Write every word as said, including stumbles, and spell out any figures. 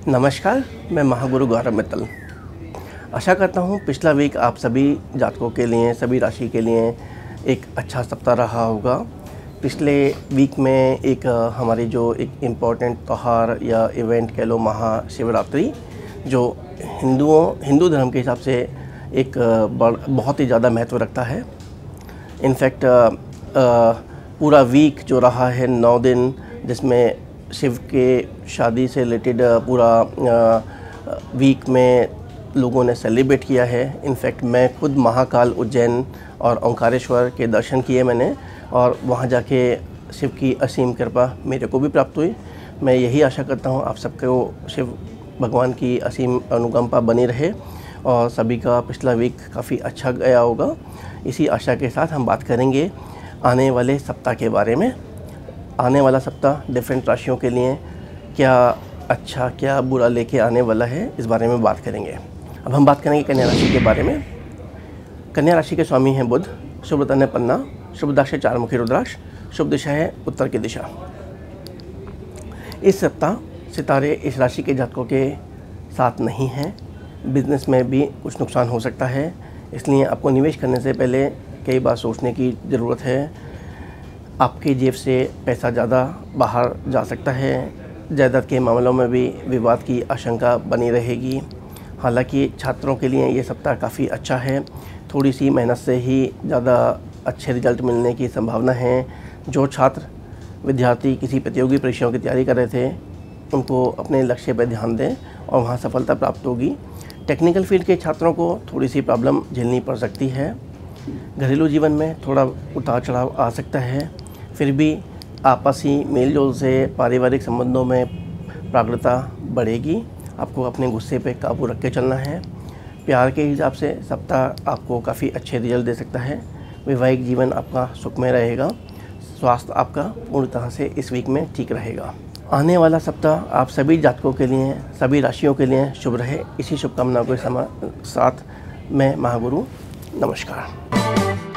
नमस्कार, मैं महागुरु गौरव मित्तल। आशा करता हूँ पिछला वीक आप सभी जातकों के लिए, सभी राशि के लिए एक अच्छा सप्ताह रहा होगा। पिछले वीक में एक हमारी जो एक इम्पॉर्टेंट त्यौहार या इवेंट कह लो, महाशिवरात्रि, जो हिंदुओं हिंदू धर्म के हिसाब से एक बड़ बहुत ही ज़्यादा महत्व रखता है। इनफैक्ट पूरा वीक जो रहा है नौ दिन, जिसमें शिव के शादी से रिलेटेड पूरा वीक में लोगों ने सेलिब्रेट किया है। इनफैक्ट मैं खुद महाकाल, उज्जैन और ओंकारेश्वर के दर्शन किए मैंने, और वहाँ जाके शिव की असीम कृपा मेरे को भी प्राप्त हुई। मैं यही आशा करता हूँ आप सबको शिव भगवान की असीम अनुकंपा बनी रहे और सभी का पिछला वीक काफ़ी अच्छा गया होगा। इसी आशा के साथ हम बात करेंगे आने वाले सप्ताह के बारे में। आने वाला सप्ताह डिफरेंट राशियों के लिए क्या अच्छा क्या बुरा लेके आने वाला है, इस बारे में बात करेंगे। अब हम बात करेंगे कन्या राशि के बारे में। कन्या राशि के स्वामी हैं बुध। शुभ रत्न है पन्ना, शुभ दाक्ष है चार मुखी रुद्राक्ष, शुभ दिशा है उत्तर की दिशा। इस सप्ताह सितारे इस राशि के जातकों के साथ नहीं हैं। बिजनेस में भी कुछ नुकसान हो सकता है, इसलिए आपको निवेश करने से पहले कई बार सोचने की ज़रूरत है। आपकी जेब से पैसा ज़्यादा बाहर जा सकता है। जायदाद के मामलों में भी विवाद की आशंका बनी रहेगी। हालांकि छात्रों के लिए ये सप्ताह काफ़ी अच्छा है। थोड़ी सी मेहनत से ही ज़्यादा अच्छे रिजल्ट मिलने की संभावना है। जो छात्र विद्यार्थी किसी प्रतियोगी परीक्षाओं की तैयारी कर रहे थे, उनको अपने लक्ष्य पर ध्यान दें और वहाँ सफलता प्राप्त होगी। टेक्निकल फील्ड के छात्रों को थोड़ी सी प्रॉब्लम झेलनी पड़ सकती है। घरेलू जीवन में थोड़ा उतार चढ़ाव आ सकता है, फिर भी आपसी मेल जोल से पारिवारिक संबंधों में प्राग्रता बढ़ेगी। आपको अपने गुस्से पे काबू रख के चलना है। प्यार के हिसाब से सप्ताह आपको काफ़ी अच्छे रिजल्ट दे सकता है। वैवाहिक जीवन आपका सुखमय रहेगा। स्वास्थ्य आपका पूर्ण तरह से इस वीक में ठीक रहेगा। आने वाला सप्ताह आप सभी जातकों के लिए, सभी राशियों के लिए शुभ रहे। इसी शुभकामनाओं के साथ मैं महागुरु, नमस्कार।